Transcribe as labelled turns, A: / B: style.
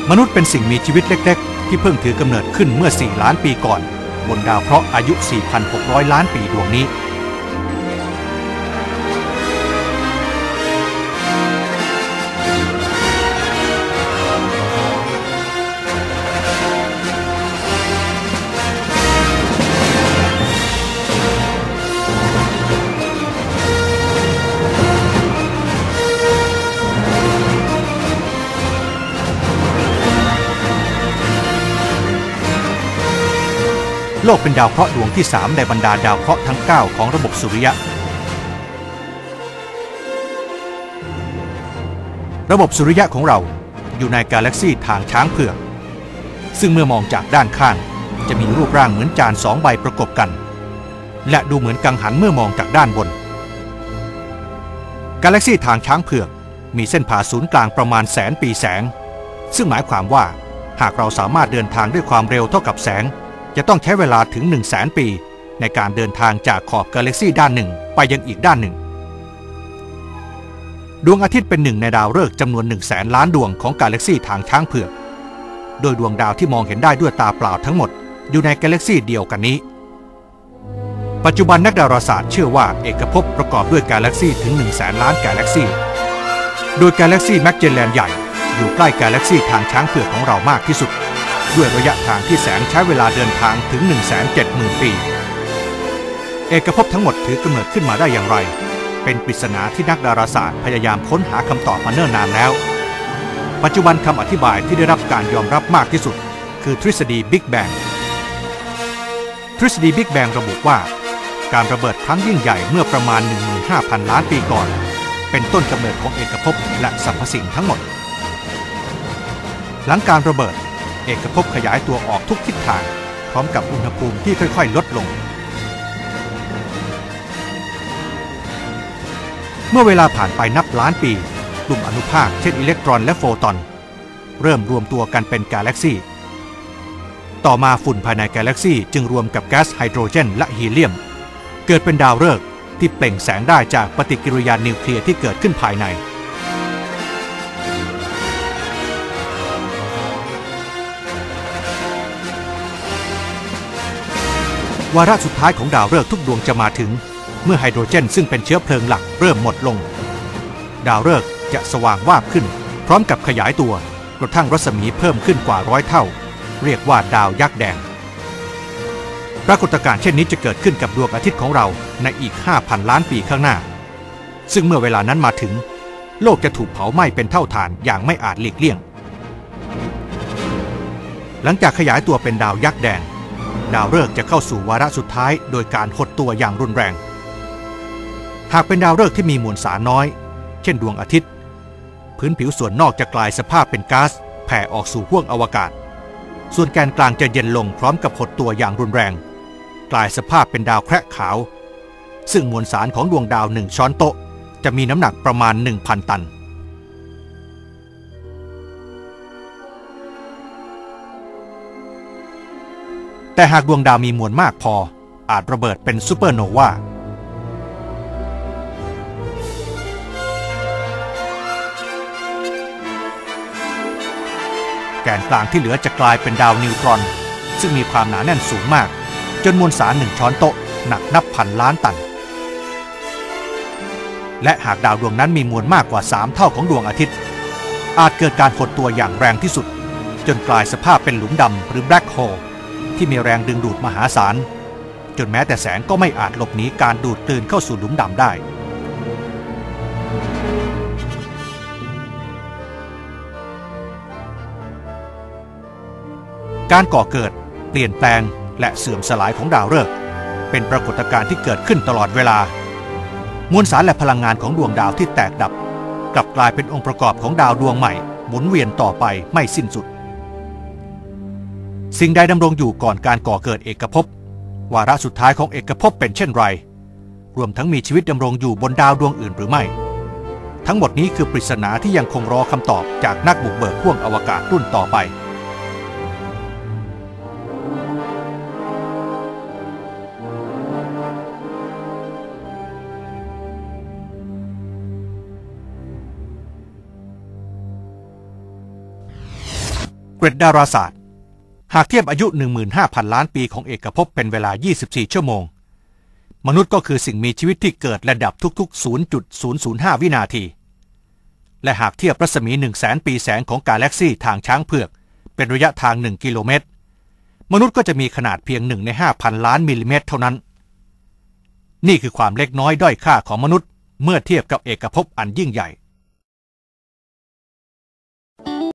A: มนุษย์เป็นสิ่งมีชีวิตเล็กๆที่เพิ่งถือกำเนิดขึ้นเมื่อ4 ล้านปีก่อนบนดาวเคราะห์อายุ 4,600 ล้านปีดวงนี้โลกเป็นดาวเคราะห์ดวงที่3ในบรรดาดาวเคราะห์ทั้ง9ของระบบสุริยะระบบสุริยะของเราอยู่ในกาแล็กซีทางช้างเผือกซึ่งเมื่อมองจากด้านข้างจะมีรูปร่างเหมือนจาน2 ใบประกบกันและดูเหมือนกังหันเมื่อมองจากด้านบนกาแล็กซีทางช้างเผือกมีเส้นผ่าศูนย์กลางประมาณ100,000 ปีแสงซึ่งหมายความว่าหากเราสามารถเดินทางด้วยความเร็วเท่ากับแสงจะต้องใช้เวลาถึง 100,000 ปีในการเดินทางจากขอบกาแล็กซีด้านหนึ่งไปยังอีกด้านหนึ่งดวงอาทิตย์เป็นหนึ่งในดาวฤกษ์จำนวน 100,000 ล้านดวงของกาแล็กซีทางช้างเผือกโดยดวงดาวที่มองเห็นได้ด้วยตาเปล่าทั้งหมดอยู่ในกาแล็กซีเดียวกันนี้ปัจจุบันนักดาราศาสตร์เชื่อว่าเอกภพประกอบด้วยกาแล็กซีถึง 100,000 ล้านกาแล็กซีโดยกาแล็กซีแมกเจลแลนใหญ่อยู่ใกล้กาแล็กซีทางช้างเผือกของเรามากที่สุดด้วยระยะทางที่แสงใช้เวลาเดินทางถึง 170,000 ปีเอกภพทั้งหมดถือกำเนิดขึ้นมาได้อย่างไรเป็นปริศนาที่นักดาราศาสตร์พยายามค้นหาคำตอบมาเนิ่นนานแล้วปัจจุบันคำอธิบายที่ได้รับการยอมรับมากที่สุดคือทฤษฎีบิ๊กแบงทฤษฎีบิ๊กแบงระบุว่าการระเบิดครั้งยิ่งใหญ่เมื่อประมาณ 15,000 ล้านปีก่อนเป็นต้นกำเนิดของเอกภพและสรรพสิ่งทั้งหมดหลังการระเบิดเอกภพขยายตัวออกทุกทิศทางพร้อมกับอุณหภูมิที่ค่อยๆลดลงเมื่อเวลาผ่านไปนับล้านปีกลุ่มอนุภาคเช่นอิเล็กตรอนและโฟตอนเริ่มรวมตัวกันเป็นกาแล็กซีต่อมาฝุ่นภายในกาแล็กซีจึงรวมกับแก๊สไฮโดรเจนและฮีเลียมเกิดเป็นดาวฤกษ์ที่เปล่งแสงได้จากปฏิกิริยานิวเคลียร์ที่เกิดขึ้นภายในวาระสุดท้ายของดาวฤกษ์ทุกดวงจะมาถึงเมื่อไฮโดรเจนซึ่งเป็นเชื้อเพลิงหลักเริ่มหมดลงดาวฤกษ์จะสว่างวาบขึ้นพร้อมกับขยายตัวกระทั่งรัศมีเพิ่มขึ้นกว่า100 เท่าเรียกว่าดาวยักษ์แดงปรากฏการณ์เช่นนี้จะเกิดขึ้นกับดวงอาทิตย์ของเราในอีก 5,000 ล้านปีข้างหน้าซึ่งเมื่อเวลานั้นมาถึงโลกจะถูกเผาไหม้เป็นเท่าฐานอย่างไม่อาจหลีกเลี่ยงหลังจากขยายตัวเป็นดาวยักษ์แดงดาวฤกษ์จะเข้าสู่วาระสุดท้ายโดยการหดตัวอย่างรุนแรงหากเป็นดาวฤกษ์ที่มีมวลสารน้อยเช่นดวงอาทิตย์พื้นผิวส่วนนอกจะกลายสภาพเป็นก๊าซแผ่ออกสู่ห้วงอวกาศส่วนแกนกลางจะเย็นลงพร้อมกับหดตัวอย่างรุนแรงกลายสภาพเป็นดาวแคระขาวซึ่งมวลสารของดวงดาว1 ช้อนโต๊ะจะมีน้ำหนักประมาณ 1,000 ตันแต่หากดวงดาวมีมวลมากพออาจระเบิดเป็นซูเปอร์โนวาแกนกลางที่เหลือจะกลายเป็นดาวนิวตรอนซึ่งมีความหนาแน่นสูงมากจนมวลสาร1 ช้อนโต๊ะหนักนับพันล้านตันและหากดาวดวงนั้นมีมวลมากกว่า3 เท่าของดวงอาทิตย์อาจเกิดการหดตัวอย่างแรงที่สุดจนกลายสภาพเป็นหลุมดำหรือแบล็คโฮลที่มีแรงดึงดูดมหาศาลจนแม้แต่แสงก็ไม่อาจหลบหนีการดูดกลืนเข้าสู่หลุมดำได้การก่อเกิดเปลี่ยนแปลงและเสื่อมสลายของดาวฤกษ์เป็นปรากฏการณ์ที่เกิดขึ้นตลอดเวลามวลสารและพลังงานของดวงดาวที่แตกดับกลับกลายเป็นองค์ประกอบของดาวดวงใหม่หมุนเวียนต่อไปไม่สิ้นสุดสิ่งใดดำรงอยู่ก่อนการก่อเกิดเอกภพวาระสุดท้ายของเอกภพเป็นเช่นไรรวมทั้งมีชีวิตดำรงอยู่บนดาวดวงอื่นหรือไม่ทั้งหมดนี้คือปริศนาที่ยังคงรอคำตอบจากนักบุกเบิกห้วงอวกาศรุ่นต่อไปเกร็ดดาราศาสตร์หากเทียบอายุ 15,000 ล้านปีของเอกภพเป็นเวลา 24 ชั่วโมงมนุษย์ก็คือสิ่งมีชีวิตที่เกิดและดับทุกๆ 0.005 วินาทีและหากเทียบรัศมี 100,000 ปีแสงของกาแล็กซี่ทางช้างเผือกเป็นระยะทาง 1 กิโลเมตรมนุษย์ก็จะมีขนาดเพียง 1 ใน 5,000 ล้านมิลลิเมตรเท่านั้นนี่คือความเล็กน้อยด้อยค่าของมนุษย์เมื่อเทียบกับเอกภพอันยิ่งใหญ่